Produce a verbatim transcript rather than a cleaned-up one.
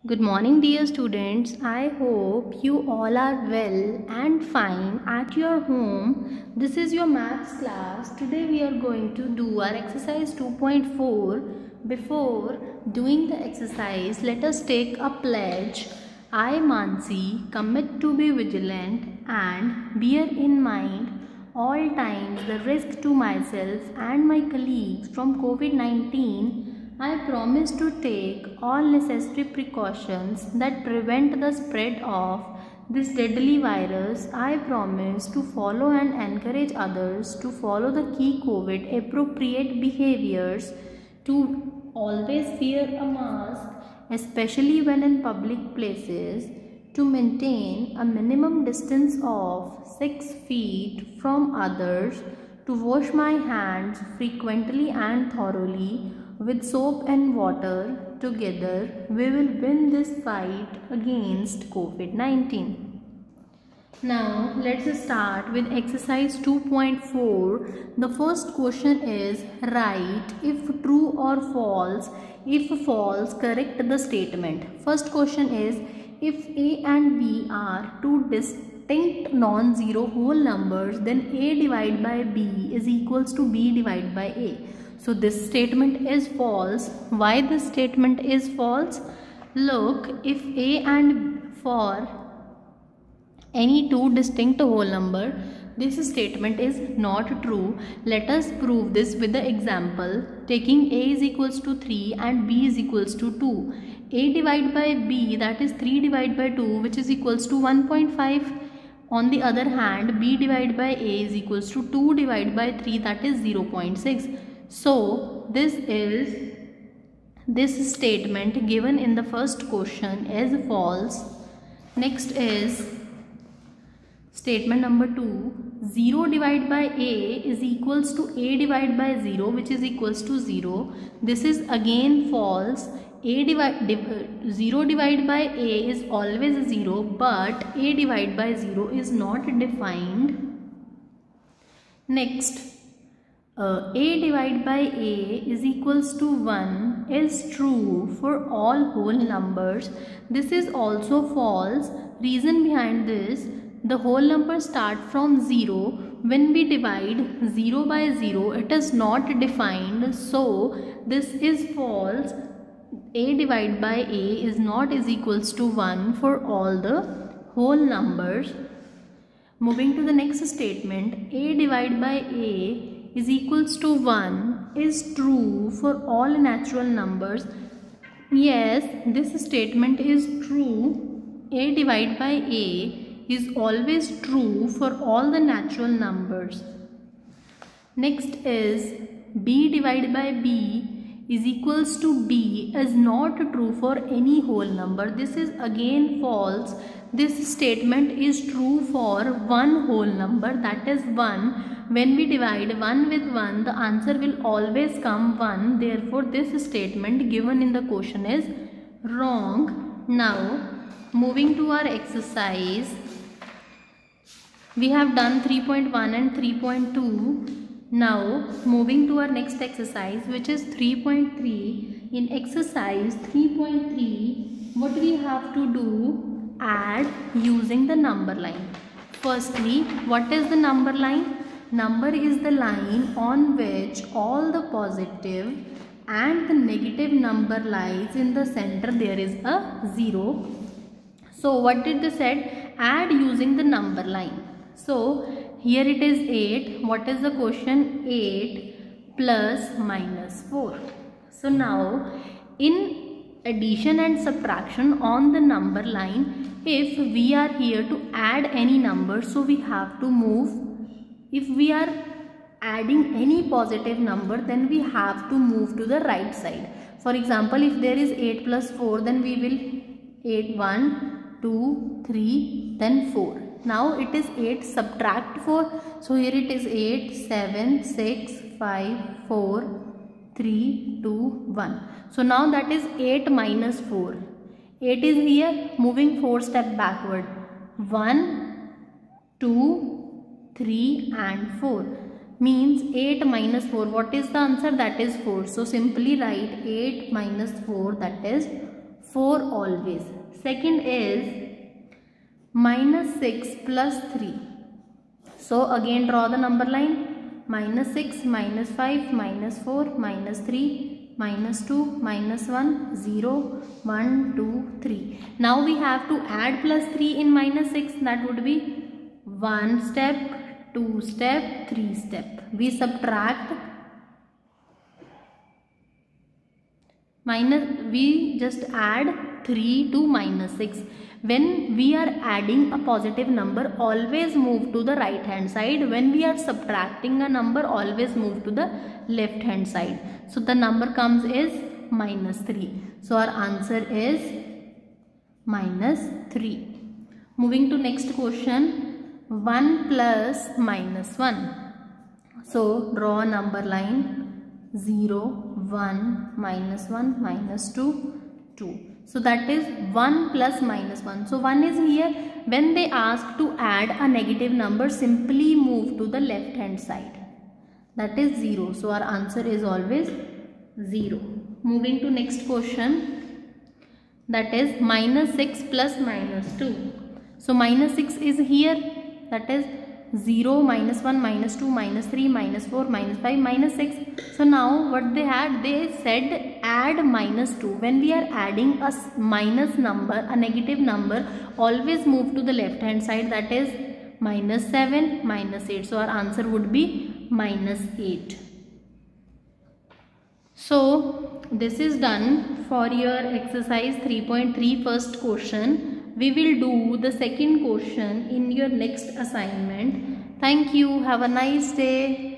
Good morning, dear students. I hope you all are well and fine at your home. This is your maths class. Today we are going to do our exercise two point four. Before doing the exercise, let us take a pledge. I, Mansi, commit to be vigilant and bear in mind all times the risk to myself and my colleagues from COVID nineteen. I promise to take all necessary precautions that prevent the spread of this deadly virus. I promise to follow and encourage others to follow the key COVID appropriate behaviors, to always wear a mask, especially when in public places, to maintain a minimum distance of six feet from others, to wash my hands frequently and thoroughly with soap and water. Together we will win this fight against COVID nineteen. Now let's start with exercise two point four. The first question is, write if true or false. If false, correct the statement. First question is, if A and B are two distinct non-zero whole numbers, then A divided by B is equals to B divided by A. So this statement is false. Why this statement is false? Look, if A and for any two distinct whole number, this statement is not true. Let us prove this with the example. Taking A is equals to three and B is equals to two. A divided by B, that is three divided by two, which is equals to one point five. On the other hand, B divided by A is equals to two divided by three, that is zero point six. So this is this statement given in the first question is false. Next is statement number two. zero divided by A is equals to A divided by zero, which is equals to zero. This is again false. A divide div, zero divided by A is always zero, but A divided by zero is not defined. Next, uh, A divided by A is equals to one is true for all whole numbers. This is also false. Reason behind this, the whole number start from zero. When we divide zero by zero, it is not defined. So this is false. A divided by A is not is equals to one for all the whole numbers. Moving to the next statement, A divided by A is equals to one is true for all natural numbers. Yes, this statement is true. A divided by A is always true for all the natural numbers. Next is B divided by B is equals to B is not true for any whole number. This is again false. This statement is true for one whole number, that is one. When we divide one with one, the answer will always come one. Therefore, this statement given in the question is wrong. Now, moving to our exercise, we have done three point one and three point two. Now moving to our next exercise, which is three point three. In exercise three point three, what we have to do? Add using the number line. Firstly, what is the number line? Number is the line on which all the positive and the negative number lies. In the center there is a zero. So what did they said? Add using the number line. So here it is eight. What is the question? eight plus minus four. So now in addition and subtraction on the number line, if we are here to add any number, so we have to move. If we are adding any positive number, then we have to move to the right side. For example, if there is eight plus four, then we will eight, one, two, three, then four. Now it is eight, subtract four. So here it is eight, seven, six, five, four, three, two, one. So now that is eight minus four. eight is here, moving four step backward. one, two, three and four. Means eight minus four. What is the answer? That is four. So simply write eight minus four, that is four always. Second is minus six plus three. So again draw the number line. Minus six, minus five, minus four, minus three, minus two, minus one, zero, one, two, three. Now we have to add plus three in minus six. That would be one step, two step, three step. We subtract minus, we just add three to minus six. When we are adding a positive number, always move to the right hand side. When we are subtracting a number, always move to the left hand side. So the number comes is minus three. So our answer is minus three. Moving to next question, one plus minus one. So draw a number line, zero, one, minus one, minus two, two. So that is one plus minus one. So one is here. When they ask to add a negative number, simply move to the left hand side. That is zero. So our answer is always zero. Moving to next question. That is minus six plus minus two. So minus six is here. That is zero, minus one, minus two, minus three, minus four, minus five, minus six. So now what they had, they said add minus two. When we are adding a minus number, a negative number, always move to the left hand side. That is minus seven, minus eight. So our answer would be minus eight. So this is done for your exercise three point three first question. We will do the second question in your next assignment. Thank you. Have a nice day.